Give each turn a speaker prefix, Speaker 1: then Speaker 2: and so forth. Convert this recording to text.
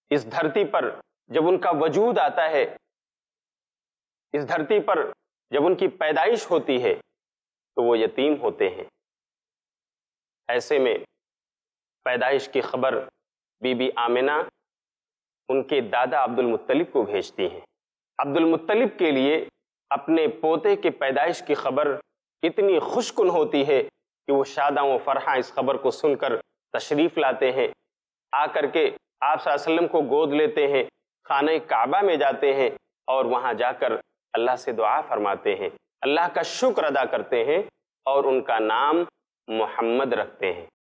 Speaker 1: इस धरती पर जब उनका वजूद आता है, इस धरती पर जब उनकी पैदाइश होती है, तो वो यतीम होते हैं। ऐसे में पैदाइश की खबर बीबी आमिना उनके दादा अब्दुल मुत्तलिब को भेजती हैं। अब्दुल मुत्तलिब के लिए अपने पोते के पैदाइश की खबर इतनी खुशकुन होती है कि वो शादा व फरहा इस खबर को सुनकर तशरीफ लाते हैं। आकर के आप सल्लल्लाहु अलैहि वसल्लम को गोद लेते हैं, खाने काबा में जाते हैं और वहां जाकर अल्लाह से दुआ फरमाते हैं, अल्लाह का शुक्र अदा करते हैं और उनका नाम मोहम्मद रखते हैं।